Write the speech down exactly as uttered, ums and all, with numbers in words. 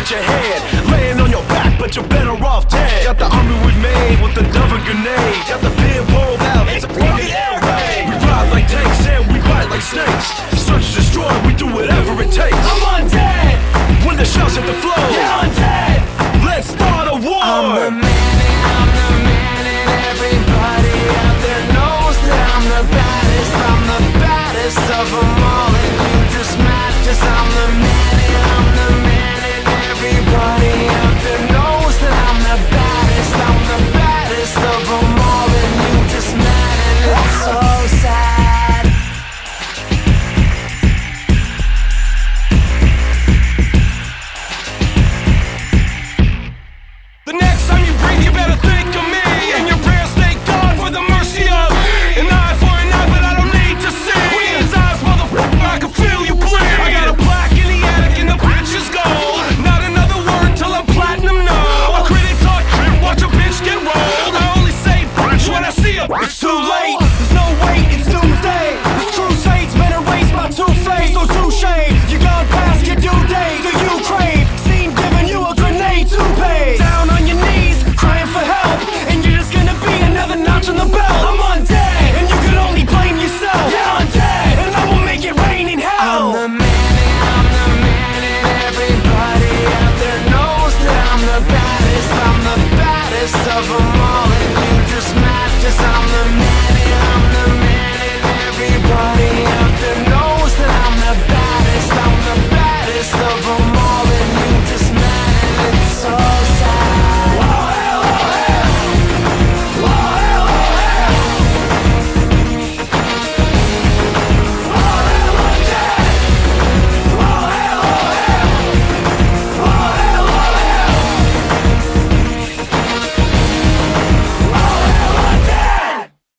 your head, laying on your back, but you're better off dead. Got the army we made with the dove and grenade. Got the pin rolled out, it's a fucking air raid. We ride like tanks and we bite like snakes. Search and destroy, we do whatever it takes. I'm undead. When the shells hit the floor, Yeah, undead. let's start a war. I'm the man and I'm the man and everybody out there knows that I'm the baddest. I'm the baddest of them all and you just mad 'cause I'm the man and I'm the man and everybody out there knows that I'm the baddest. I'm the baddest of them all and you just mad and it's so sad. The next time you breathe, you better think of me. And your prayers thank God for the mercy of an eye for an eye, but I don't need to see. With his eyes, motherfucker, I can feel you bleed. I got a plaque in the attic and the bitch is gold. Not another word till I'm platinum, no. A critic talk, watch a bitch get rolled. I only say bitch when I see a bitch.